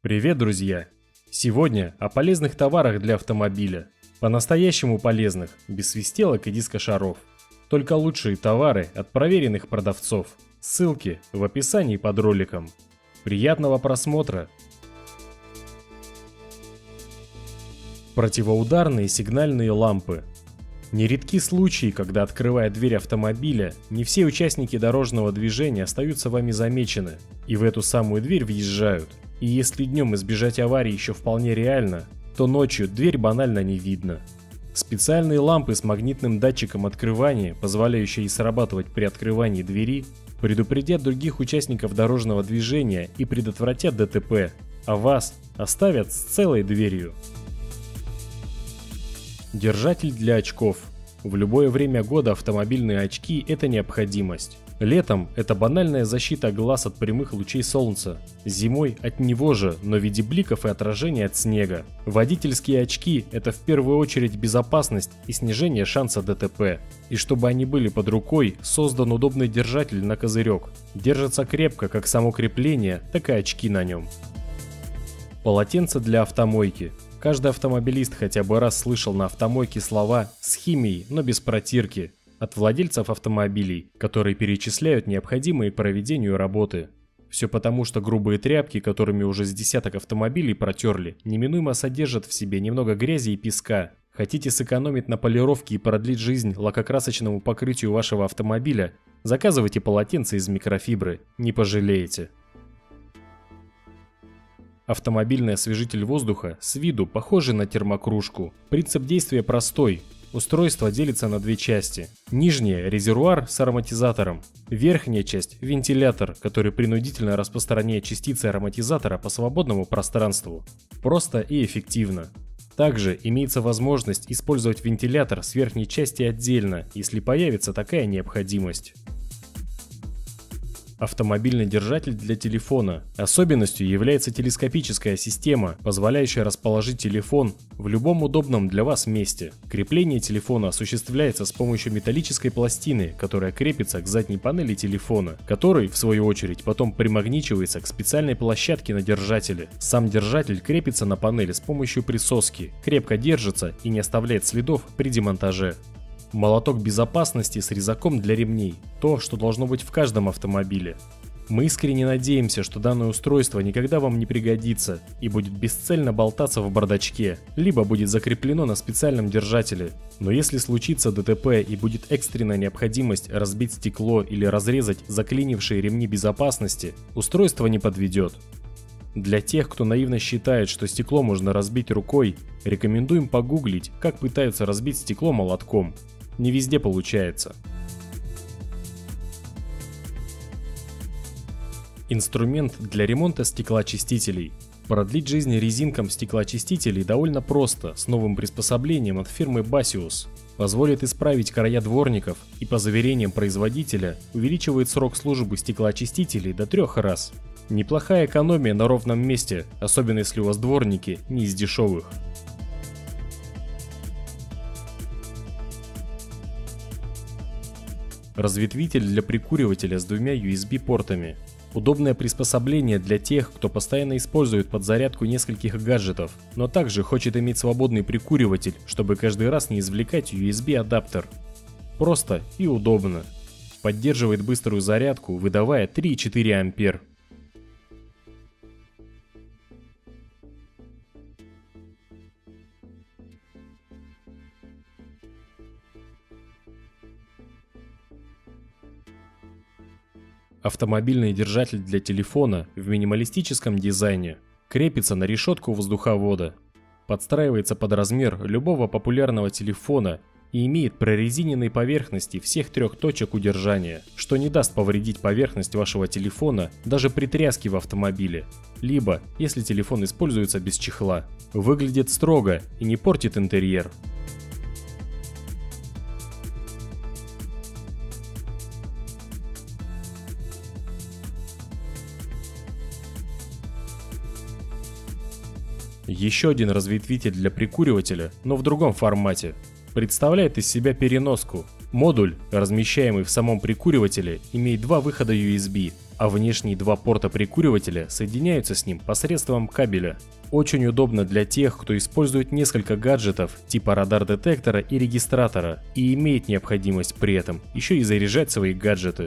Привет, друзья! Сегодня о полезных товарах для автомобиля. По-настоящему полезных, без свистелок и дискошаров. Только лучшие товары от проверенных продавцов. Ссылки в описании под роликом. Приятного просмотра! Противоударные сигнальные лампы. Нередки случаи, когда, открывая дверь автомобиля, не все участники дорожного движения остаются вами замечены и в эту самую дверь въезжают. И если днем избежать аварии еще вполне реально, то ночью дверь банально не видно. Специальные лампы с магнитным датчиком открывания, позволяющие срабатывать при открывании двери, предупредят других участников дорожного движения и предотвратят ДТП, а вас оставят с целой дверью. Держатель для очков. В любое время года автомобильные очки – это необходимость. Летом это банальная защита глаз от прямых лучей солнца. Зимой от него же, но в виде бликов и отражения от снега. Водительские очки – это в первую очередь безопасность и снижение шанса ДТП. И чтобы они были под рукой, создан удобный держатель на козырек. Держится крепко как само крепление, так и очки на нем. Полотенце для автомойки. Каждый автомобилист хотя бы раз слышал на автомойке слова «с химией, но без протирки» от владельцев автомобилей, которые перечисляют необходимые к проведению работы. Все потому, что грубые тряпки, которыми уже с десяток автомобилей протерли, неминуемо содержат в себе немного грязи и песка. Хотите сэкономить на полировке и продлить жизнь лакокрасочному покрытию вашего автомобиля? Заказывайте полотенце из микрофибры, не пожалеете. Автомобильный освежитель воздуха с виду похожий на термокружку. Принцип действия простой. Устройство делится на две части. Нижняя – резервуар с ароматизатором. Верхняя часть – вентилятор, который принудительно распространяет частицы ароматизатора по свободному пространству. Просто и эффективно. Также имеется возможность использовать вентилятор с верхней части отдельно, если появится такая необходимость. Автомобильный держатель для телефона. Особенностью является телескопическая система, позволяющая расположить телефон в любом удобном для вас месте. Крепление телефона осуществляется с помощью металлической пластины, которая крепится к задней панели телефона, который, в свою очередь, потом примагничивается к специальной площадке на держателе. Сам держатель крепится на панели с помощью присоски, крепко держится и не оставляет следов при демонтаже. Молоток безопасности с резаком для ремней – то, что должно быть в каждом автомобиле. Мы искренне надеемся, что данное устройство никогда вам не пригодится и будет бесцельно болтаться в бардачке, либо будет закреплено на специальном держателе. Но если случится ДТП и будет экстренная необходимость разбить стекло или разрезать заклинившие ремни безопасности, устройство не подведет. Для тех, кто наивно считает, что стекло можно разбить рукой, рекомендуем погуглить, как пытаются разбить стекло молотком. Не везде получается. Инструмент для ремонта стеклоочистителей. Продлить жизнь резинкам стеклоочистителей довольно просто, с новым приспособлением от фирмы Basius. Позволит исправить края дворников и, по заверениям производителя, увеличивает срок службы стеклоочистителей до 3 раз. Неплохая экономия на ровном месте, особенно если у вас дворники не из дешевых. Разветвитель для прикуривателя с 2 USB-портами. Удобное приспособление для тех, кто постоянно использует подзарядку нескольких гаджетов, но также хочет иметь свободный прикуриватель, чтобы каждый раз не извлекать USB-адаптер. Просто и удобно. Поддерживает быструю зарядку, выдавая 3,4 ампер. Автомобильный держатель для телефона в минималистическом дизайне. Крепится на решетку воздуховода. Подстраивается под размер любого популярного телефона и имеет прорезиненные поверхности всех 3 точек удержания, что не даст повредить поверхность вашего телефона даже при тряске в автомобиле, либо если телефон используется без чехла. Выглядит строго и не портит интерьер. Еще один разветвитель для прикуривателя, но в другом формате. Представляет из себя переноску. Модуль, размещаемый в самом прикуривателе, имеет 2 выхода USB. а внешние два порта прикуривателя соединяются с ним посредством кабеля. Очень удобно для тех, кто использует несколько гаджетов типа радар-детектора и регистратора и имеет необходимость при этом еще и заряжать свои гаджеты.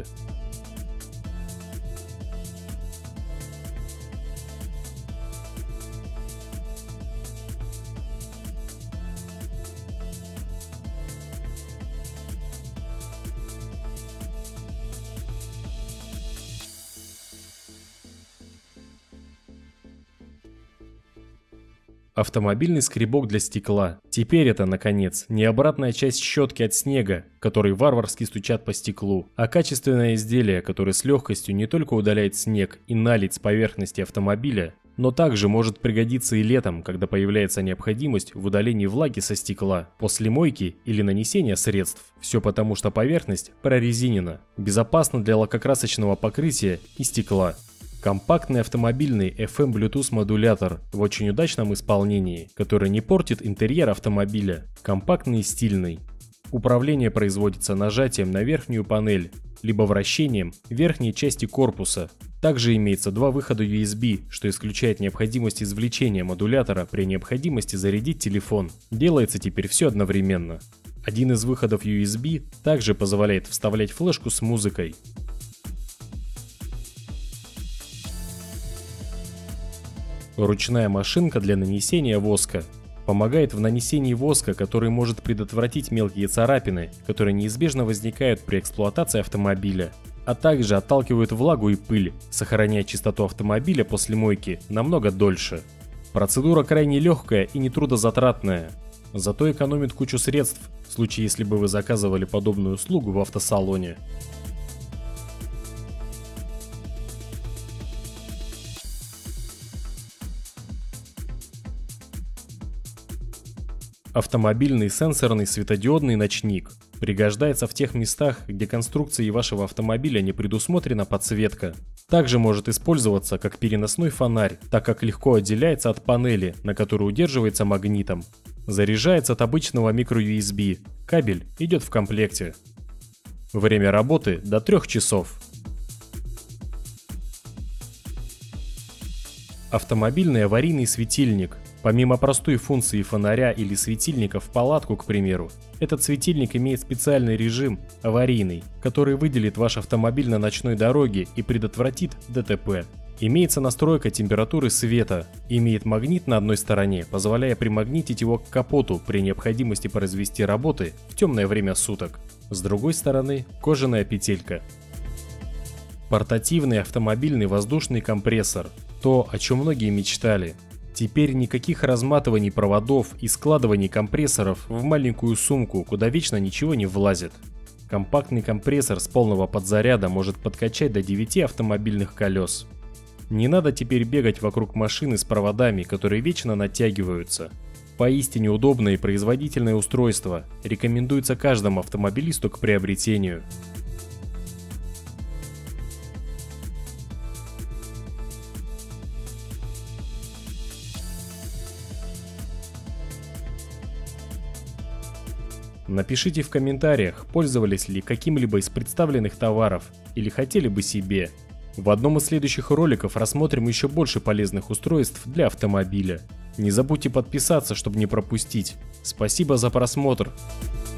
Автомобильный скребок для стекла. Теперь это, наконец, не обратная часть щетки от снега, которые варварски стучат по стеклу, а качественное изделие, которое с легкостью не только удаляет снег и наледь с поверхности автомобиля, но также может пригодиться и летом, когда появляется необходимость в удалении влаги со стекла, после мойки или нанесения средств. Все потому, что поверхность прорезинена, безопасна для лакокрасочного покрытия и стекла. Компактный автомобильный FM Bluetooth модулятор в очень удачном исполнении, который не портит интерьер автомобиля, компактный и стильный. Управление производится нажатием на верхнюю панель, либо вращением верхней части корпуса. Также имеется два выхода USB, что исключает необходимость извлечения модулятора при необходимости зарядить телефон. Делается теперь все одновременно. Один из выходов USB также позволяет вставлять флешку с музыкой. Ручная машинка для нанесения воска. Помогает в нанесении воска, который может предотвратить мелкие царапины, которые неизбежно возникают при эксплуатации автомобиля, а также отталкивает влагу и пыль, сохраняя чистоту автомобиля после мойки намного дольше. Процедура крайне легкая и нетрудозатратная, зато экономит кучу средств, в случае если бы вы заказывали подобную услугу в автосалоне. Автомобильный сенсорный светодиодный ночник. Пригождается в тех местах, где конструкцией вашего автомобиля не предусмотрена подсветка. Также может использоваться как переносной фонарь, так как легко отделяется от панели, на которой удерживается магнитом. Заряжается от обычного micro-USB. Кабель идет в комплекте. Время работы до 3 часов. Автомобильный аварийный светильник. Помимо простой функции фонаря или светильника в палатку, к примеру, этот светильник имеет специальный режим аварийный, который выделит ваш автомобиль на ночной дороге и предотвратит ДТП. Имеется настройка температуры света, имеет магнит на одной стороне, позволяя примагнитить его к капоту при необходимости произвести работы в темное время суток. С другой стороны, кожаная петелька. Портативный автомобильный воздушный компрессор. То, о чем многие мечтали. Теперь никаких разматываний проводов и складываний компрессоров в маленькую сумку, куда вечно ничего не влазит. Компактный компрессор с полного подзаряда может подкачать до 9 автомобильных колес. Не надо теперь бегать вокруг машины с проводами, которые вечно натягиваются. Поистине удобное и производительное устройство, рекомендуется каждому автомобилисту к приобретению. Напишите в комментариях, пользовались ли каким-либо из представленных товаров или хотели бы себе. В одном из следующих роликов рассмотрим еще больше полезных устройств для автомобиля. Не забудьте подписаться, чтобы не пропустить. Спасибо за просмотр.